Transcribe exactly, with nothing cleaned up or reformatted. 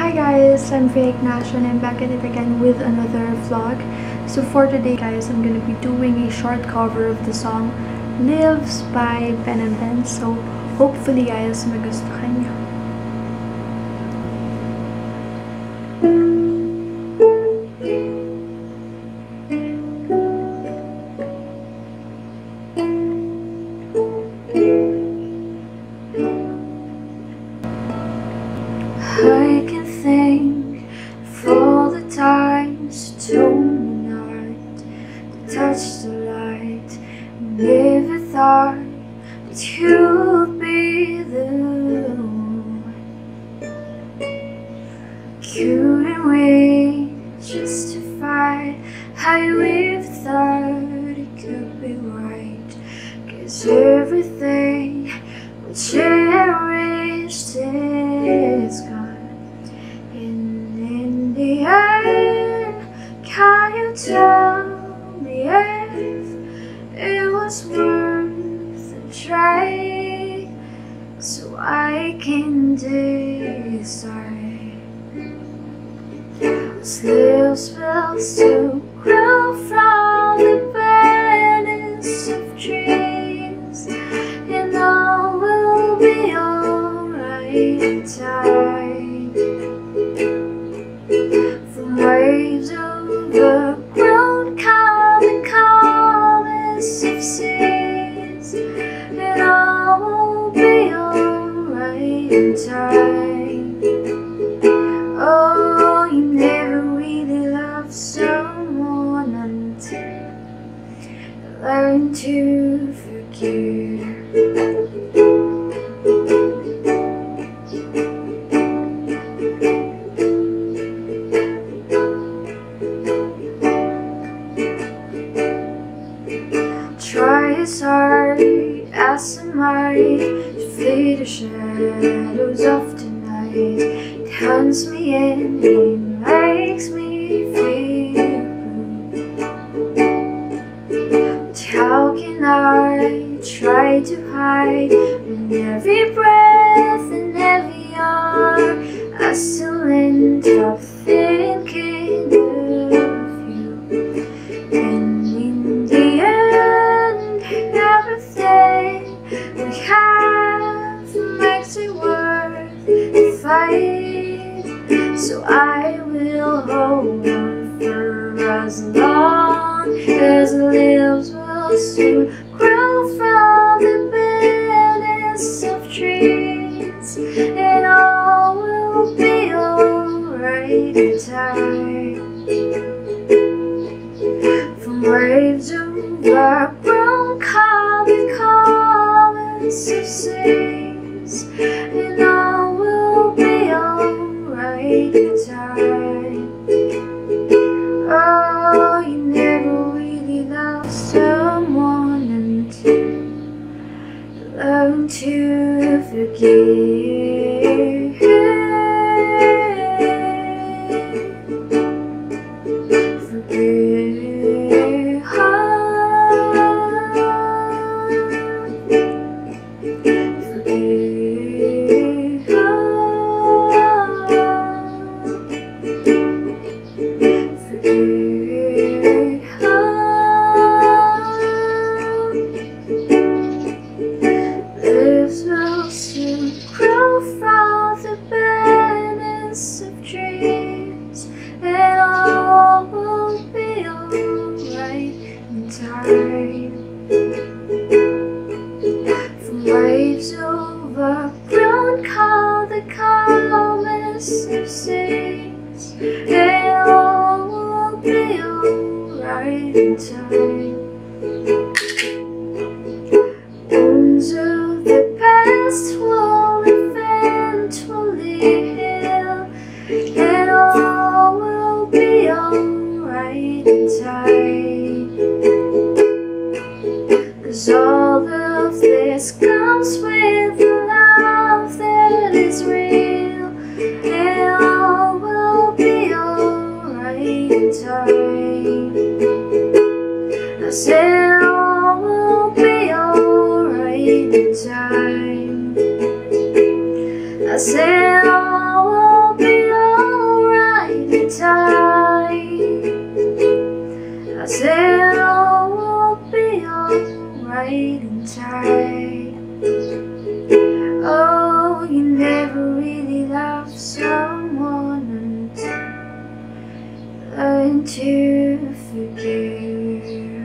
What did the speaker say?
Hi guys, I'm Ignacio and I'm back at it again with another vlog. So for today guys, I'm gonna be doing a short cover of the song Lives by ben and ben. So hopefully guys, magustuhan nyo. I can think of all the times you told me not to touch the light, and never thought that you'd be the one. Couldn't wait just to find how you even thought it could be right, 'cause everything we cherished is gone. In the end, can you tell me if it was worth a try, so I can decide? Those lips will still grow from the banners of dreams, and all will be alright in time. From waves overgrown come the calmest of seas, and all will be alright in time. Oh, you never really loved someone until you learn to forgive. Try as hard as I might to flee the shadows of the night. It hunts me in, it makes me feel blue. But how can I try to hide when every breath and every hour I still end up thinking of you? And in the end, everything we have makes it worth the fight. So I will hold on for as long as the leaves will soon grow from the bitterness of trees, and all will be alright in time. From waves overgrown come the calmest of seas, and all will be alright in time. Oh, you never really loved someone until you learn to forgive. Forgive. Lives will soon grow from the banners of dreams, and all will be alright in time. From waves overgrown come the calmest of seas, and all will be alright in time. Wounds of the past will eventually heal, and all will be alright in time. 'Cause all of this comes with the love that is real, and all will be alright in time. I said all will be alright in time. I said all I said all will be alright in time. Oh, you never really loved someone until learn to forgive.